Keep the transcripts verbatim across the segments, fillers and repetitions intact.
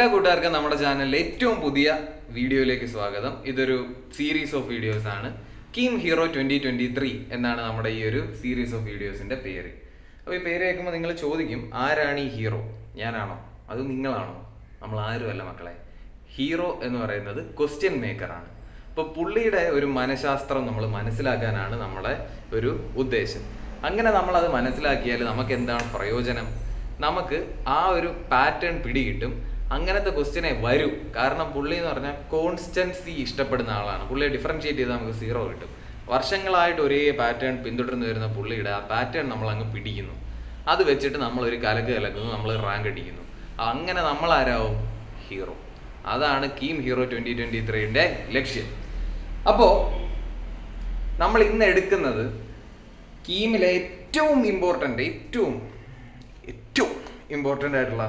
എല്ലാ കൂട്ടുകാർക്കും നമ്മുടെ ചാനലിലെ ഏറ്റവും പുതിയ വീഡിയോയിലേക്ക് സ്വാഗതം. ഇതൊരു സീരീസ് ഓഫ് വീഡിയോസ് ആണ്. KEAM hero twenty twenty three എന്നാണ് നമ്മുടെ ഈ ഒരു സീരീസ് ഓഫ് വീഡിയോസിന്റെ പേര്. അപ്പോൾ ഈ പേര് കേൾക്കുമ്പോൾ നിങ്ങൾ ചോദിക്കും, ആരാണ് ഈ ഹീറോ? ഞാനാണോ? അത് നിങ്ങളാണോ? നമ്മൾ ആരുമല്ല മക്കളെ. ഹീറോ എന്ന് പറയുന്നത് ക്വസ്റ്റ്യൻ മേക്കറാണ്. അപ്പോൾ പുള്ളിയുടെ ഒരു മനഃശാസ്ത്രം നമ്മൾ മനസ്സിലാക്കാനാണ് നമ്മുടെ ഒരു ഉദ്ദേശം. അങ്ങനെ നമ്മളത് മനസ്സിലാക്കിയാൽ നമുക്ക് എന്താണ് പ്രയോജനം? നമുക്ക് ആ ഒരു പാറ്റേൺ പിടികിട്ടും. അങ്ങനത്തെ ക്വസ്റ്റ്യനെ വരൂ. കാരണം പുള്ളി എന്ന് പറഞ്ഞാൽ കോൺസ്റ്റൻസി ഇഷ്ടപ്പെടുന്ന ആളാണ്. പുള്ളിയെ ഡിഫറൻഷിയേറ്റ് ചെയ്താൽ നമുക്ക് സീറോ കിട്ടും. വർഷങ്ങളായിട്ട് ഒരേ പാറ്റേൺ പിന്തുടർന്ന് വരുന്ന പുള്ളിയുടെ ആ പാറ്റേൺ നമ്മൾ അങ്ങ് പിടിക്കുന്നു. അത് വെച്ചിട്ട് നമ്മൾ ഒരു കലക്ക് കലക്കുന്നു, നമ്മൾ റാങ്ക് അടിക്കുന്നു. അങ്ങനെ നമ്മൾ ആരാവും? ഹീറോ. അതാണ് കീം ഹീറോ ട്വന്റി ട്വന്റി ത്രീയുടെ ലക്ഷ്യം. അപ്പോൾ നമ്മൾ ഇന്ന് എടുക്കുന്നത് കീമിലെ ഏറ്റവും ഇമ്പോർട്ടൻ്റ് ഏറ്റവും ഏറ്റവും ഇമ്പോർട്ടൻ്റ് ആയിട്ടുള്ള,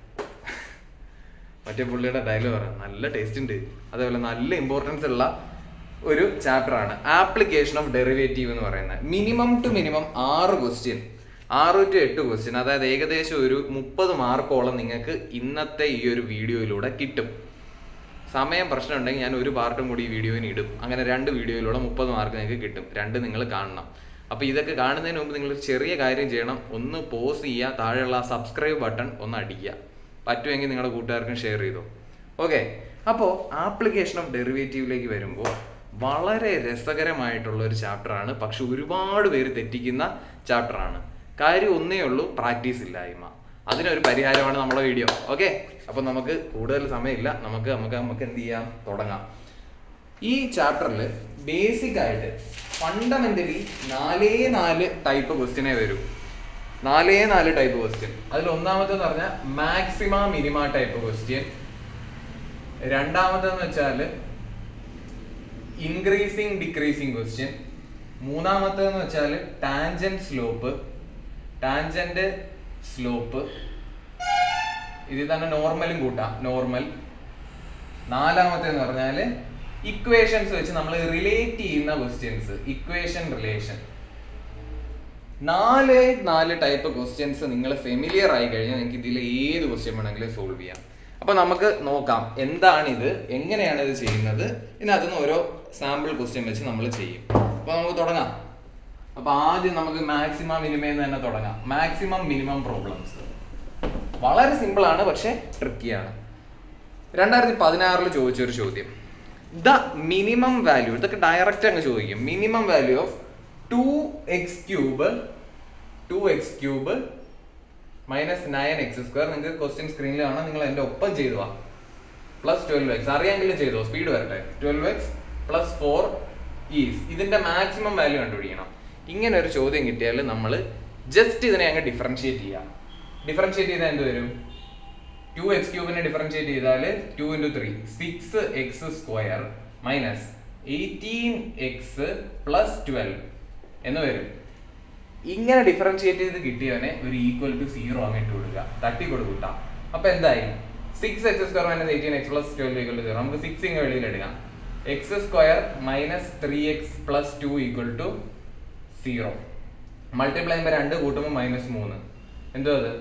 മറ്റേ പുള്ളിയുടെ ഡയലോഗ് പറയാം, നല്ല ടേസ്റ്റ് ഉണ്ട്, അതേപോലെ നല്ല ഇമ്പോർട്ടൻസ് ഉള്ള ഒരു ചാപ്റ്റർ ആണ് ആപ്ലിക്കേഷൻ ഓഫ് ഡെറിവേറ്റീവ് എന്ന് പറയുന്നത്. മിനിമം ടു മിനിമം ആറ് ക്വസ്റ്റ്യൻ, ആറ് ടു എട്ട് ക്വസ്റ്റ്യൻ, അതായത് ഏകദേശം ഒരു മുപ്പത് മാർക്കോളം നിങ്ങൾക്ക് ഇന്നത്തെ ഈ ഒരു വീഡിയോയിലൂടെ കിട്ടും. സമയം പ്രശ്നം ഉണ്ടെങ്കിൽ ഞാൻ ഒരു പാർട്ടും കൂടി ഈ വീഡിയോയിൽ ഇടും. അങ്ങനെ രണ്ട് വീഡിയോയിലൂടെ മുപ്പത് മാർക്ക് നിങ്ങൾക്ക് കിട്ടും. രണ്ട് നിങ്ങൾ കാണണം. അപ്പോൾ ഇതൊക്കെ കാണുന്നതിന് മുമ്പ് നിങ്ങൾ ചെറിയ കാര്യം ചെയ്യണം. ഒന്ന് പോസ് ചെയ്യുക, താഴെയുള്ള സബ്സ്ക്രൈബ് ബട്ടൺ ഒന്ന് അടിക്കുക. പറ്റുമെങ്കിൽ നിങ്ങളുടെ കൂട്ടുകാർക്കും ഷെയർ ചെയ്തു. ഓക്കെ. അപ്പോൾ ആപ്ലിക്കേഷൻ ഓഫ് ഡെറിവേറ്റീവിലേക്ക് വരുമ്പോൾ വളരെ രസകരമായിട്ടുള്ള ഒരു ചാപ്റ്ററാണ്. പക്ഷെ ഒരുപാട് പേര് തെറ്റിക്കുന്ന ചാപ്റ്ററാണ്. കാര്യം ഒന്നേ ഉള്ളൂ, പ്രാക്ടീസ് ഇല്ലായ്മ. അതിനൊരു പരിഹാരമാണ് നമ്മുടെ വീഡിയോ. ഓക്കെ. അപ്പം നമുക്ക് കൂടുതൽ സമയമില്ല, നമുക്ക് നമുക്ക് നമുക്ക് എന്ത് ചെയ്യാം, തുടങ്ങാം. ഈ ചാപ്റ്ററിൽ ബേസിക് ആയിട്ട് ഫണ്ടമെന്റലി നാലേ നാല് ടൈപ്പ് ക്വസ്റ്റ്യനേ വരൂ. നാലേ നാല് ടൈപ്പ് ക്വസ്റ്റ്യൻ. അതിൽ ഒന്നാമത്തെന്ന് പറഞ്ഞാൽ മാക്സിമ മിനിമ ടൈപ്പ് ക്വസ്റ്റ്യൻ. രണ്ടാമത്തെന്ന് വെച്ചാൽ ഇൻക്രീസിങ് ഡിക്രീസിങ് ക്വസ്റ്റ്യൻ. മൂന്നാമത്തേന്ന് വെച്ചാൽ ടാൻജന്റ് സ്ലോപ്പ്, ടാൻജന്റ് സ്ലോപ്പ്. ഇതിൽ തന്നെ നോർമലും കൂട്ടാം, നോർമൽ. നാലാമത്തേന്ന് പറഞ്ഞാൽ ഇക്വേഷൻസ് വെച്ച് നമ്മൾ റിലേറ്റ് ചെയ്യുന്ന ക്വസ്റ്റ്യൻസ്, ഇക്വേഷൻ റിലേഷൻ. നാല് നാല് ടൈപ്പ് ക്വസ്റ്റ്യൻസ് നിങ്ങൾ ഫെമിലിയർ ആയി കഴിഞ്ഞാൽ നിങ്ങൾക്ക് ഇതിൽ ഏത് ക്വസ്റ്റ്യൻ വേണമെങ്കിലും സോൾവ് ചെയ്യാം. അപ്പൊ നമുക്ക് നോക്കാം എന്താണിത്, എങ്ങനെയാണ് ഇത് ചെയ്യുന്നത്. ഇതിനകത്തുനിന്ന് ഓരോ സാമ്പിൾ ക്വസ്റ്റ്യൻ വെച്ച് നമ്മൾ ചെയ്യും. അപ്പൊ നമുക്ക് തുടങ്ങാം. അപ്പൊ ആദ്യം നമുക്ക് മാക്സിമം മിനിമം തന്നെ തുടങ്ങാം. മാക്സിമം മിനിമം പ്രോബ്ലംസ് വളരെ സിമ്പിൾ ആണ്, പക്ഷെ ട്രിക്കിയാണ്. രണ്ടായിരത്തി പതിനാറിൽ ചോദിച്ചൊരു ചോദ്യം, ദ മിനിമം വാല്യൂ, ഇതൊക്കെ ഡയറക്റ്റ് അങ്ങ് ചോദിക്കും. Minimum value of two x cube two x cube minus nine x square. നിങ്ങൾക്ക് ക്വസ്റ്റ്യൻ സ്ക്രീനിൽ കാണാം, നിങ്ങൾ എൻ്റെ ഒപ്പം ചെയ്തു വാ. പ്ലസ് ട്വൽവ് എക്സ് അറിയാമെങ്കിലും ചെയ്തോ, സ്പീഡ് വരട്ടെ. Twelve x plus four is ഇതിന്റെ മാക്സിമം വാല്യൂ കണ്ടുപിടിക്കണം. ഇങ്ങനെ ഒരു ചോദ്യം കിട്ടിയാൽ നമ്മൾ ജസ്റ്റ് ഇതിനെ അങ്ങ് ഡിഫറൻഷിയേറ്റ് ചെയ്യാം. ഡിഫറൻഷിയേറ്റ് ചെയ്താൽ എന്ത് വരും? ടു എക്സ് ക്യൂബിനെ ഡിഫറൻഷിയേറ്റ് ചെയ്താൽ two into three six x square minus eighteen x plus twelve എന്ന് വരും. ഇങ്ങനെ ഡിഫറൻഷിയേറ്റ് ചെയ്ത് കിട്ടിയവനെ ഒരു ഈക്വൽ ടു സീറോ അങ്ങോട്ട് കൊടുക്കുക, തട്ടി കൊടുക്കൂട്ടാം. അപ്പൊ എന്തായി? Six x square minus eighteen x plus twelve equal to zero. നമുക്ക് സിക്സ് ഇങ്ങ് വെളിയിൽ എടുക്കാം. X square minus three x plus two equal to zero. Multiply ചെയ്യുമ്പോൾ രണ്ട് കൂട്ടുമ്പോൾ മൈനസ് മൂന്ന്. എന്തോ അത്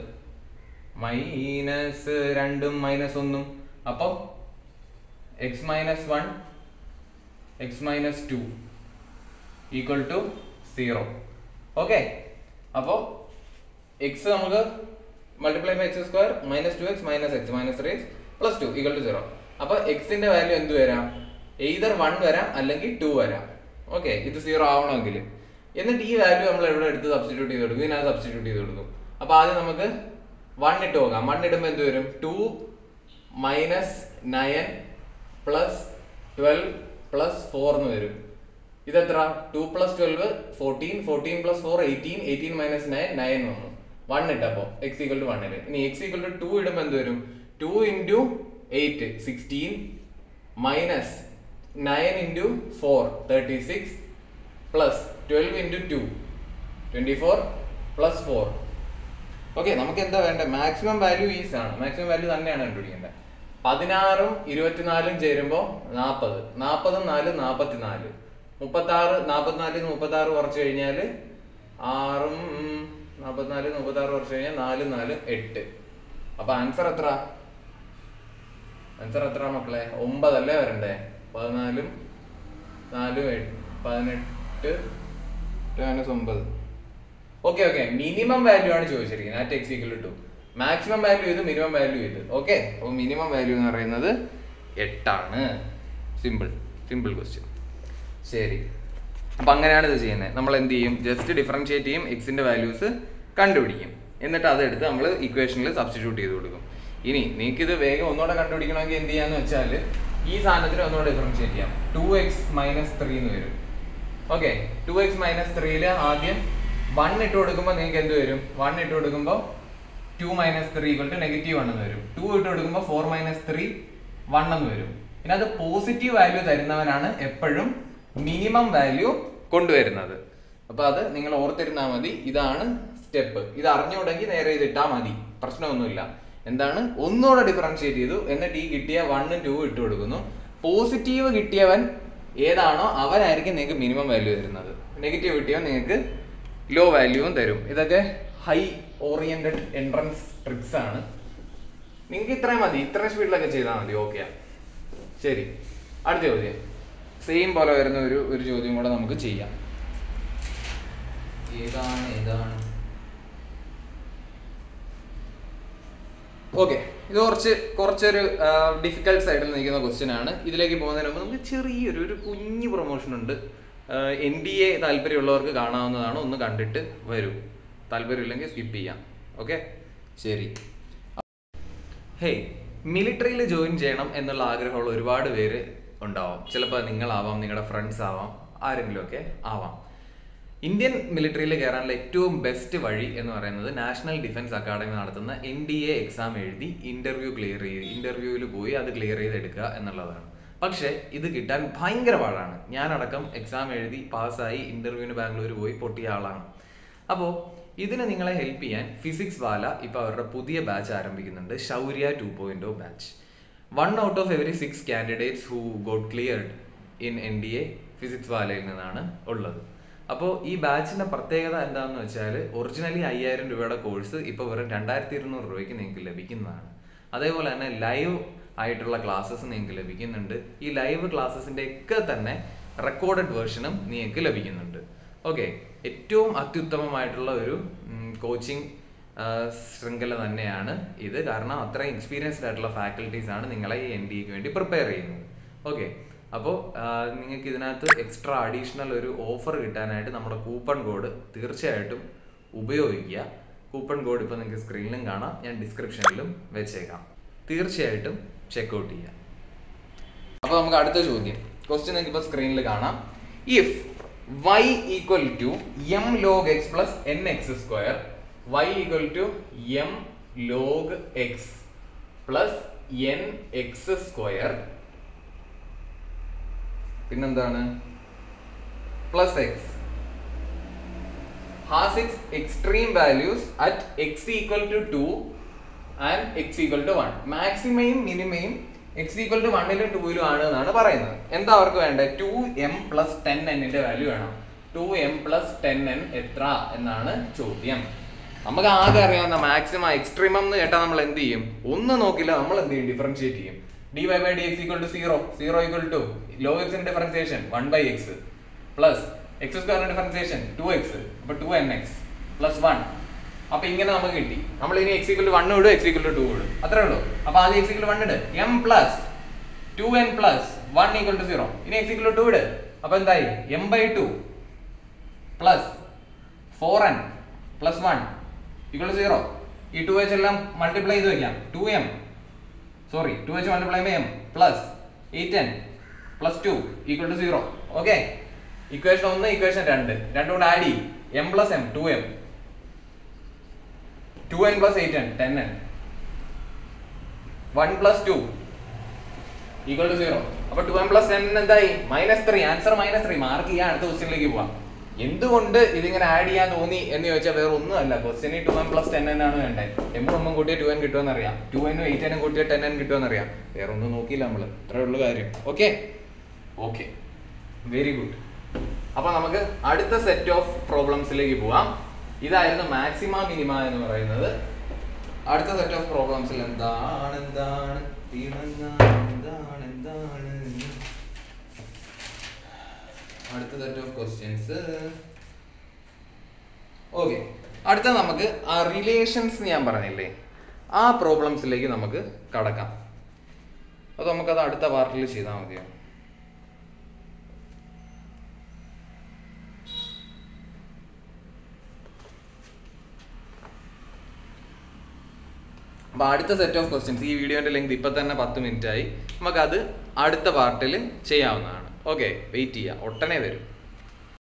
മൈനസ് രണ്ടും മൈനസ് ഒന്നും. അപ്പൊ x minus one x minus two equal to zero. Okay. അപ്പോ എക്സ് നമുക്ക് multiply by x square minus two x minus x minus three x plus two equal to zero. അപ്പൊ എക്സിന്റെ വാല്യൂ എന്ത് വരാം? Either one വരാം അല്ലെങ്കിൽ to വരാം. Okay. ഇത് സീറോ ആവണമെങ്കിൽ. എന്നിട്ട് ഈ വാല്യൂ നമ്മൾ എവിടെ എടുത്ത് സബ്സ്റ്റിറ്റ്യൂട്ട് ചെയ്ത് കൊടുക്കും? ഇതിനകത്ത് സബ്സ്റ്റിറ്റ്യൂട്ട് ചെയ്ത് കൊടുക്കും. അപ്പൊ ആദ്യം നമുക്ക് വൺ ഇട്ട് നോക്കാം. വൺ ഇടുമ്പോൾ എന്ത് വരും? Two minus nine plus twelve plus four എന്ന് വരും. ഇതെത്ര? Two plus twelve fourteen, fourteen plus four eighteen, eighteen minus nine, nine വന്നു. വൺ ഇട്ടപ്പോ എക്സ് ഈക്വൽ ടു വണ്ണില്. ഇനി എക്സ് ഈക്വൽ ടു ടു ഇടുമ്പോൾ എന്ത് വരും? Two into eight sixteen minus nine into four thirty six plus twelve into two twenty four plus four. Okay. നമുക്ക് എന്താ വേണ്ടത്? മാക്സിമം വാല്യൂ ഈസ് ആണ്. മാക്സിമം വാല്യൂ തന്നെയാണ് കണ്ടുപിടിക്കേണ്ടത്. പതിനാറും ഇരുപത്തിനാലും ചേരുമ്പോൾ നാൽപ്പത്, നാൽപ്പതും നാലും നാൽപ്പത്തിനാല്, മുപ്പത്തി ആറ് നാൽപ്പത്തിനാലിൽ മുപ്പത്തി ആറ് കുറച്ച് കഴിഞ്ഞാൽ ആറും നാൽപ്പത്തിനാല് മുപ്പത്തി ആറ് കുറച്ച് കഴിഞ്ഞാൽ നാലും നാലും എട്ട്. അപ്പൊ ആൻസർ എത്ര? ആൻസർ എത്ര മക്കളെ? ഒമ്പതല്ലേ വരണ്ടേ? പതിനാലും നാലും പതിനെട്ട് മൈനസ് ഒമ്പത്. ഓക്കെ ഓക്കെ മിനിമം വാല്യൂ ആണ് ചോദിച്ചിരിക്കുന്നത്. At x equal to maximum value ഇത്, മിനിമം വാല്യൂ ഇത്. ഓക്കെ, അപ്പോൾ മിനിമം വാല്യൂ എന്ന് പറയുന്നത് എട്ടാണ്. Simple simple question. ശരി, അപ്പം അങ്ങനെയാണ് ഇത് ചെയ്യുന്നത്. നമ്മൾ എന്ത് ചെയ്യും? ജസ്റ്റ് ഡിഫറൻഷിയേറ്റ് ചെയ്യും, എക്സിന്റെ വാല്യൂസ് കണ്ടുപിടിക്കും, എന്നിട്ട് അതെടുത്ത് നമ്മൾ ഇക്വേഷനിൽ സബ്സ്റ്റിറ്റ്യൂട്ട് ചെയ്ത് കൊടുക്കും. ഇനി നിങ്ങൾക്ക് ഇത് വേഗം ഒന്നുകൂടെ കണ്ടുപിടിക്കണമെങ്കിൽ എന്ത് ചെയ്യാന്ന് വെച്ചാൽ ഈ സാധനത്തിന് ഒന്നുകൂടെ ഡിഫറൻഷിയേറ്റ് ചെയ്യാം. ടു എക്സ് മൈനസ് ത്രീ എന്ന് വരും. ഓക്കെ, ടു എക്സ് മൈനസ് ത്രീയില് ആദ്യം വൺ ഇട്ട് കൊടുക്കുമ്പോൾ നിങ്ങൾക്ക് എന്ത് വരും? വൺ ഇട്ട് കൊടുക്കുമ്പോൾ two minus three equal to negative one എന്ന് വരും. ടു ഇട്ട് കൊടുക്കുമ്പോൾ ഫോർ മൈനസ് ത്രീ വൺ എന്ന് വരും. പിന്നെ അത് പോസിറ്റീവ് വാല്യൂ തരുന്നവനാണ് എപ്പോഴും മിനിമം വാല്യൂ കൊണ്ടുവരുന്നത്. അപ്പൊ അത് നിങ്ങൾ ഓർത്തിരുന്നാൽ മതി. ഇതാണ് സ്റ്റെപ്പ്. ഇത് അറിഞ്ഞുകൂടെങ്കിൽ നേരെ ഇത് ഇട്ടാൽ മതി, പ്രശ്നമൊന്നുമില്ല. എന്താണ്? ഒന്നുകൂടെ ഡിഫറൻഷിയേറ്റ് ചെയ്തു, എന്നിട്ട് ഈ കിട്ടിയ വണ്ണും ടൂ ഇട്ട് കൊടുക്കുന്നു. പോസിറ്റീവ് കിട്ടിയവൻ ഏതാണോ അവനായിരിക്കും നിങ്ങൾക്ക് മിനിമം വാല്യൂ തരുന്നത്. നെഗറ്റീവ് കിട്ടിയവൻ നിങ്ങൾക്ക് ലോ വാല്യൂവും തരും. ഇതൊക്കെ ഹൈ ഓറിയന്റഡ് എൻട്രൻസ് ട്രിക്സ് ആണ്. നിങ്ങൾക്ക് ഇത്രയും മതി, ഇത്രയും സ്പീഡിലൊക്കെ ചെയ്താൽ മതി. ഓക്കെ, ശരി. അടുത്ത ചോദ്യം സെയിം പോലെ വരുന്ന ഒരു ഒരു ചോദ്യം കൂടെ നമുക്ക് ചെയ്യാം. ഏതാണ് ഏതാണ് ഓക്കെ, ഇത് കുറച്ച് കുറച്ചൊരു ഡിഫിക്കൽട്ട് സൈഡിൽ നിൽക്കുന്ന ക്വസ്റ്റ്യൻ ആണ്. ഇതിലേക്ക് പോകുന്നതിന് മുമ്പ് നമുക്ക് ചെറിയൊരു ഒരു കുഞ്ഞു പ്രൊമോഷൻ ഉണ്ട്. എൻ ഡി എ താല്പര്യമുള്ളവർക്ക് കാണാവുന്നതാണ്. ഒന്ന് കണ്ടിട്ട് വരൂ, താല്പര്യമില്ലെങ്കിൽ സ്കിപ്പ് ചെയ്യാം. ഓക്കെ, ശരി. ഹേയ്, മിലിറ്ററിയിൽ ജോയിൻ ചെയ്യണം എന്നുള്ള ആഗ്രഹമുള്ള ഒരുപാട് പേര് ഉണ്ടാവാം. ചിലപ്പോൾ നിങ്ങളാവാം, നിങ്ങളുടെ ഫ്രണ്ട്സ് ആവാം, ആരെങ്കിലും ഒക്കെ ആവാം. ഇന്ത്യൻ മിലിറ്ററിയിൽ കയറാനുള്ള ഏറ്റവും ബെസ്റ്റ് വഴി എന്ന് പറയുന്നത് നാഷണൽ ഡിഫൻസ് അക്കാഡമി നടത്തുന്ന എൻ ഡി എ എക്സാം എഴുതി ഇന്റർവ്യൂ ക്ലിയർ ചെയ്ത് ഇന്റർവ്യൂവിൽ പോയി അത് ക്ലിയർ ചെയ്തെടുക്കുക എന്നുള്ളതാണ്. പക്ഷെ ഇത് കിട്ടാൻ ഭയങ്കര പാടാണ്. ഞാനടക്കം എക്സാം എഴുതി പാസ്സായി ഇന്റർവ്യൂവിന് ബാംഗ്ലൂർ പോയി പൊട്ടിയ ആളാണ്. അപ്പോൾ ഇതിന് നിങ്ങളെ ഹെൽപ്പ് ചെയ്യാൻ ഫിസിക്സ് വാല ഇപ്പോൾ അവരുടെ പുതിയ ബാച്ച് ആരംഭിക്കുന്നുണ്ട്, Shaurya two point O batch. One out of every six candidates who got cleared in N D A physics വാലയിൽ നിന്നാണ് ഉള്ളത്. അപ്പോൾ ഈ ബാച്ചിന്റെ പ്രത്യേകത എന്താണെന്ന് വെച്ചാൽ ഒറിജിനലി അയ്യായിരം രൂപയുടെ കോഴ്സ് ഇപ്പോൾ വെറും രണ്ടായിരത്തി ഇരുന്നൂറ് രൂപയ്ക്ക് നിങ്ങൾക്ക് ലഭിക്കുന്നതാണ്. അതേപോലെ തന്നെ ലൈവ് ആയിട്ടുള്ള ക്ലാസ്സസ് നിങ്ങൾക്ക് ലഭിക്കുന്നുണ്ട്. ഈ ലൈവ് ക്ലാസ്സസിന്റെ ഒക്കെ തന്നെ റെക്കോർഡഡ് വേർഷനും നിങ്ങൾക്ക് ലഭിക്കുന്നുണ്ട്. ഓക്കെ, ഏറ്റവും അത്യുത്തമമായിട്ടുള്ള ഒരു കോച്ചിങ് ശൃംഖല തന്നെയാണ് ഇത്. കാരണം അത്രയും എക്സ്പീരിയൻസ്ഡ് ആയിട്ടുള്ള ഫാക്കൽറ്റീസ് ആണ് നിങ്ങളെ ഈ എൻ ഡി എക്ക് വേണ്ടി പ്രിപ്പയർ ചെയ്യുന്നത്. ഓക്കെ, അപ്പോൾ നിങ്ങൾക്ക് ഇതിനകത്ത് എക്സ്ട്രാ അഡീഷണൽ ഒരു ഓഫർ കിട്ടാനായിട്ട് നമ്മുടെ കൂപ്പൺ കോഡ് തീർച്ചയായിട്ടും ഉപയോഗിക്കുക. കൂപ്പൺ കോഡ് ഇപ്പോൾ നിങ്ങൾക്ക് സ്ക്രീനിലും കാണാം, ഞാൻ ഡിസ്ക്രിപ്ഷനിലും വെച്ചേക്കാം. തീർച്ചയായിട്ടും ചെക്കൗട്ട് ചെയ്യാം. അപ്പോൾ നമുക്ക് അടുത്ത ചോദ്യം, ക്വസ്റ്റ്യൻ നിങ്ങൾക്ക് ഇപ്പോൾ സ്ക്രീനിൽ കാണാം. If y equal to m log x plus n x square, y equal to m log x plus n x square, പിന്നെന്താണ് plus x, has its extreme values at x equal to two and x equal to one. മാക്സിമയും മിനിമയും x equal to one ലും two ലും ആണ് എന്നാണ് പറയുന്നത്. എന്താ അവർക്ക് വേണ്ടത്? ടു എം പ്ലസ് ടെൻ എന്നിന്റെ വാല്യൂ വേണം. Two M plus ten N എത്ര എന്നാണ് ചോദ്യം. നമുക്ക് ആകെ അറിയാവുന്ന മാക്സിമം എക്സ്ട്രീമം എന്ന് കേട്ടാൽ നമ്മൾ എന്ത് ചെയ്യും? ഒന്നും നോക്കില്ല, നമ്മൾ എന്ത് ചെയ്യും? ഡിഫറൻഷിയേറ്റ് ചെയ്യും. dy by dx equal to zero, zero equal to log x ന്റെ differentiation one by x plus x സ്ക്വയറിന്റെ ഡിഫറൻഷിയേഷൻ ടു എക്സ്, അപ്പൊ two N x plus one. അപ്പൊ ഇങ്ങനെ നമുക്ക് കിട്ടി. നമ്മൾ ഇനി x equal to one ഇടും, x equal to two ഇടും, അത്രേ ഉള്ളൂ. അപ്പൊ ആദ്യം x equal to one ഇട്, m plus two N plus one equal to zero. ഇനി x equal to two ഇട്, അപ്പൊ എന്തായി? m by two plus four N plus one equal to zero. ഈ ടു എച്ച് എല്ലാം മൾട്ടിപ്ലൈ ചെയ്ത് വെക്കാം. Two M sorry two H multiply by m plus eight N plus two equal to zero. Okay, equation ഒന്ന് equation രണ്ട് രണ്ടും കൂടെ add ചെയ്യും. m plus m two M, to N plus eight N ten N, one plus two equal to zero. അപ്പൊ two N plus ten എന്തായി? Minus three. Answer minus three. Mark ചെയ്യാൻ അടുത്ത ക്വസ്റ്റ്യനിലേക്ക് പോവാം. എന്തുകൊണ്ട് ഇതിങ്ങനെ ആഡ് ചെയ്യാൻ തോന്നി എന്ന് ചോദിച്ചാൽ വേറെ ഒന്നും അല്ല, ക്വസ്റ്റ്യന് two N plus ten N ആണ് വേണ്ടത്. എമ്മും എമ്മും കൂട്ടിയ ടു എൻ കിട്ടുമെന്ന് അറിയാം, ടു എനും എയ്റ്റ് എനും കൂട്ടിയ ടെൻ എൻ കിട്ടുമെന്ന് അറിയാം. വേറെ ഒന്നും നോക്കിയില്ല നമ്മൾ, ഇത്രേ ഉള്ളൂ കാര്യം. Okay okay very good. അപ്പൊ നമുക്ക് അടുത്ത സെറ്റ് ഓഫ് പ്രോബ്ലംസിലേക്ക് പോവാം. ഇതായിരുന്നു മാക്സിമ മിനിമ എന്ന് പറയുന്നത്. അടുത്ത സെറ്റ് ഓഫ് പ്രോബ്ലംസിൽ എന്താണ് എന്താണ് എന്താണ് എന്താണ് അടുത്ത സെറ്റ് ഓഫ് ക്വസ്റ്റ്യൻസ്. ഓക്കെ, അടുത്ത നമുക്ക് ആ റിലേഷൻസ് ഞാൻ പറഞ്ഞില്ലേ, ആ പ്രോബ്ലംസിലേക്ക് നമുക്ക് കടക്കാം. അത് നമുക്കത് അടുത്ത പാർട്ടിൽ ചെയ്താൽ മതിയോ? അപ്പൊ അടുത്ത സെറ്റ് ഓഫ് ക്വസ്റ്റ്യൻസ്, ഈ വീഡിയോന്റെ ലെങ്ത് ഇപ്പൊ തന്നെ പത്ത് മിനിറ്റ് ആയി, നമുക്കത് അടുത്ത പാർട്ടിൽ ചെയ്യാവുന്നതാണ്. ഓക്കെ, വെയിറ്റ് ചെയ്യാം, ഒട്ടനെ വരും.